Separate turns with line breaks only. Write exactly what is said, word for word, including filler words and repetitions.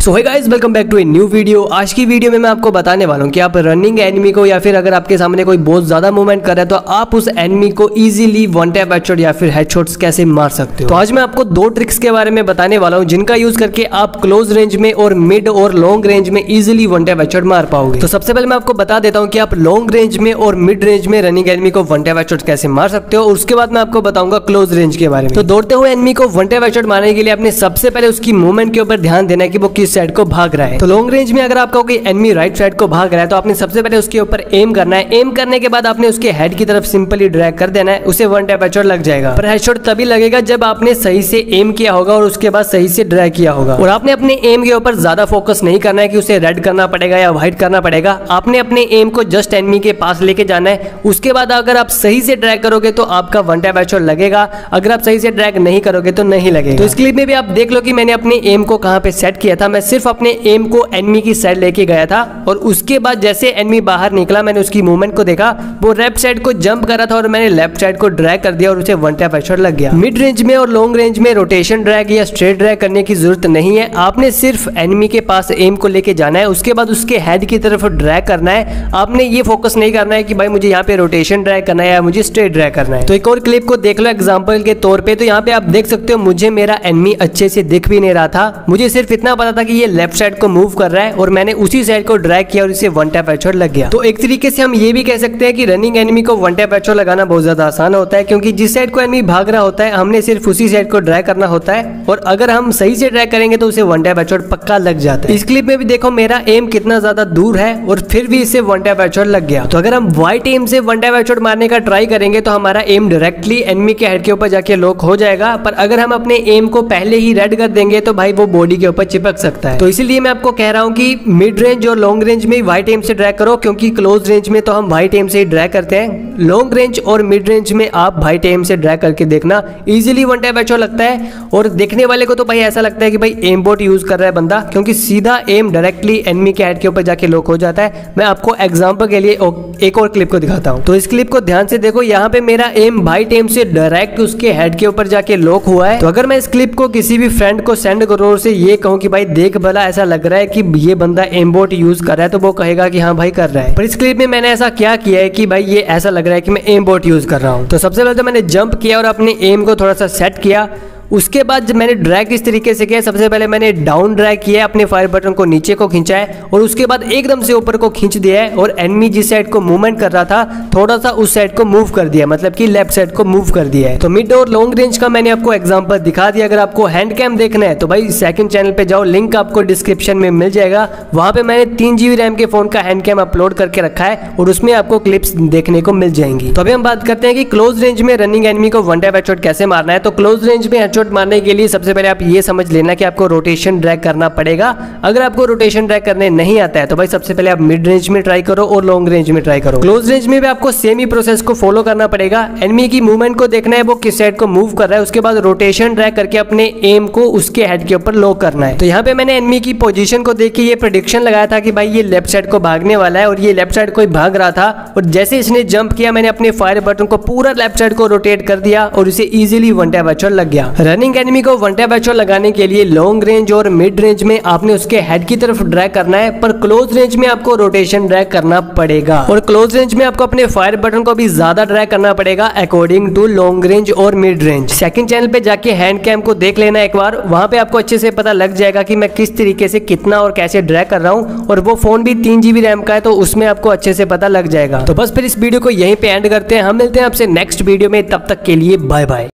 So hey guys, welcome back to a new video. आज की video में मैं आपको बताने वाला हूँ कि आप रनिंग एनिमी को या फिर अगर आपके सामने कोई बहुत ज्यादा मूवमेंट कर रहा है तो आप उस एनिमी को इजीली वन टैप हेडशॉट या फिर हेडशॉट्स कैसे मार सकते हो। तो आज मैं आपको दो ट्रिक्स के बारे में बताने वाला हूँ जिनका यूज करके आप क्लोज रेंज में और मिड और लॉन्ग रेंज में इजीली वन टैप हेडशॉट मार पाओगे। तो सबसे पहले मैं आपको बता देता हूँ कि आप लॉन्ग रेंज में और मिड रेंज में रनिंग एनिमी को वन टैप हेडशॉट कैसे मार सकते हो, और उसके बाद मैं आपको बताऊंगा क्लोज रेंज के बारे में। तो दौड़ते हुए एनिमी को वन टैप हेडशॉट मारने के लिए आपने सबसे पहले उसकी मूवमेंट के ऊपर ध्यान देना है कि वो किस साइड को भाग रहा है। तो लॉन्ग रेंज में अगर आपका कोई एनिमी राइट साइड को भाग रहा है तो आपने सबसे पहले उसके ऊपर एम करना है। एम करने के बाद आपने उसके हेड की तरफ सिंपली ड्रैग कर देना है, उसे वन टैप हेडशॉट लग जाएगा। पर हेडशॉट तभी लगेगा जब आपने सही से एम किया होगा और उसके बाद सही से ड्रैग किया होगा। और आपने अपने एम के ऊपर ज्यादा फोकस नहीं करना है कि उसे रेड करना पड़ेगा या व्हाइट करना पड़ेगा। आपने अपने एम को जस्ट एनिमी के पास लेके जाना है। उसके बाद अगर आप सही से ड्रैग करोगे तो आपका वन टैप हेडशॉट लगेगा, अगर आप सही से ड्रैग नहीं करोगे तो नहीं लगेगा। तो इस क्लिप में भी आप देख लो कि मैंने अपने एम को कहां पे सेट किया था। मैं सिर्फ अपने एम को एनिमी की साइड लेके गया था और उसके बाद जैसे एनिमी बाहर निकला मैंने उसकी मूवमेंट को देखा, वो लेफ्ट साइड को जंप कर रहा था और मैंने लेफ्ट साइड को ड्रैग कर दिया और उसे वन टैप हेडशॉट लग गया। मिड रेंज में और लॉन्ग रेंज में रोटेशन ड्रैग या स्ट्रेट ड्रैग करने की जरूरत नहीं है। आपने सिर्फ एनिमी के पास एम को लेके जाना है, उसके बाद उसके हेड की तरफ ड्रैग करना है। आपने ये फोकस नहीं करना है कि भाई मुझे यहाँ पे रोटेशन ड्रैग करना है या मुझे स्ट्रेट ड्रैग करना है। तो एक और क्लिप को देख लो एग्जाम्पल के तौर पे। तो यहाँ पे आप देख सकते हो मुझे मेरा एनिमी अच्छे से दिख भी नहीं रहा था, मुझे सिर्फ इतना पता था कि ये लेफ्ट साइड को मूव कर रहा है और मैंने उसी साइड को ड्रैग किया और इसे वन टैप हेडशॉट लग गया। तो एक तरीके से हम ये भी कह सकते हैं कि रनिंग एनिमी को वन टैप हेडशॉट लगाना बहुत ज्यादा आसान होता है, क्योंकि जिस साइड को एनिमी भाग रहा होता है हमने सिर्फ उसी साइड को ड्रैग करना होता है और अगर हम सही से ड्रैग करेंगे तो उसे वन टैप हेडशॉट पक्का लग जाता है। इस क्लिप में भी देखो मेरा एम कितना ज्यादा दूर है और फिर भी इसे वन टैप हेडशॉट लग गया। तो अगर हम वाइट एम से वन टैप हेडशॉट मारने का ट्राई करेंगे तो हमारा एम डायरेक्टली एनिमी के हेड के ऊपर जाके लॉक हो जाएगा, पर अगर हम अपने एम को पहले ही रेड कर देंगे तो भाई वो बॉडी के ऊपर चिपक सकता है। तो इसीलिए मैं आपको कह रहा हूँ कि मिड रेंज और लॉन्ग रेंज में व्हाइट एम से ड्रैग करो, क्योंकि क्लोज रेंज में तो हम व्हाइट एम से ही ड्रैग करते हैं। लॉन्ग रेंज और मिड रेंज में आप व्हाइट एम से ड्रैग करके देखना, इजीली वन टैप हेडशॉट लगता है। और देखने वाले को तो भाई ऐसा लगता है कि भाई एम बोट यूज कर रहा है बंदा, क्योंकि सीधा एम डायरेक्टली एनिमी के हेड के ऊपर जाके लॉक हो जाता है। मैं आपको एग्जांपल के लिए एक और क्लिप को दिखाता हूं। तो इस क्लिप को ध्यान से देखो, यहाँ पे मेरा एम व्हाइट एम से डायरेक्ट उसके हेड के ऊपर जाके लॉक हुआ है। तो अगर मैं इस क्लिप को किसी भी फ्रेंड को सेंड करूं और उसे ये कहूं कि भाई देख भला ऐसा लग रहा है कि ये बंदा एम बोट यूज कर रहा है, तो वो कहेगा कि हाँ भाई कर रहा है। पर इस क्लिप में मैंने ऐसा क्या किया है कि भाई ये ऐसा लग रहा है कि मैं एम बोट यूज कर रहा हूँ। तो सबसे पहले तो मैंने जंप किया और अपने एम को थोड़ा सा सेट किया। उसके बाद जब मैंने ड्रैग इस तरीके से किया, सबसे पहले मैंने डाउन ड्रैग किया, अपने फायर बटन को नीचे को खींचा है और उसके बाद एकदम से ऊपर को खींच दिया है और एनिमी जिस साइड को मूवमेंट कर रहा था थोड़ा सा उस साइड को मूव कर दिया, मतलब कि लेफ्ट साइड को मूव कर दिया है। तो मिड और लॉन्ग रेंज का मैंने आपको एग्जांपल दिखा दिया। अगर आपको हैंड कैम देखना है तो भाई सेकंड चैनल पे जाओ, लिंक आपको डिस्क्रिप्शन में मिल जाएगा। वहां पे मैंने तीन जीबी रैम के फोन का हैंड कैम अपलोड करके रखा है और उसमें आपको क्लिप्स देखने को मिल जाएंगी। तो अभी हम बात करते हैं कि क्लोज रेंज में रनिंग एनिमी को वन टैप हेडशॉट कैसे मारना है। तो क्लोज रेंज में हेडशॉट मारने के लिए सबसे पहले आप ये समझ लेना कि आपको रोटेशन ड्रैग करना पड़ेगा। अगर आपको रोटेशन ड्रैग करने नहीं आता है तो भाई सबसे पहले आप मिड रेंज में ट्राई करो और लॉन्ग रेंज में ट्राई करो। क्लोज रेंज में भी आपको सेम ही प्रोसेस को फॉलो करना पड़ेगा। एनिमी की मूवमेंट को देखना है वो किस साइड को मूव कर रहा है, उसके बाद रोटेशन ड्रैग करके अपने एम को उसके हेड के ऊपर लॉक करना है। तो यहाँ पे मैंने एनिमी की पोजीशन को देख के ये प्रेडिक्शन लगाया था कि भाई ये लेफ्ट साइड को भागने वाला है और ये लेफ्ट साइड को ही भाग रहा था। और जैसे इसने जंप किया मैंने अपने फायर बटन को पूरा लेफ्ट साइड को रोटेट कर दिया और इसे इजीली वन टैप हेडशॉट लग गया। रनिंग एनिमी को वन टैप हेडशॉट लगाने के लिए लॉन्ग रेंज और मिड रेंज में आपने उसके हेड की तरफ ड्रैग करना है, पर क्लोज रेंज में आपको रोटेशन ड्रैग करना पड़ेगा। और क्लोज रेंज में आपको अपने फायर बटन को भी ज्यादा ड्रैग करना पड़ेगा अकॉर्डिंग टू लॉन्ग रेंज और मिड रेंज। सेकंड चैनल पे जाके हैंड कैम को देख लेना एक बार, वहां पे आपको अच्छे से पता लग जाएगा कि मैं किस तरीके से कितना और कैसे ड्रैग कर रहा हूँ। और वो फोन भी तीन जीबी रैम का है तो उसमें आपको अच्छे से पता लग जाएगा। तो बस फिर इस वीडियो को यहीं पे एंड करते हैं, हम मिलते हैं आपसे नेक्स्ट वीडियो में, तब तक के लिए बाय बाय।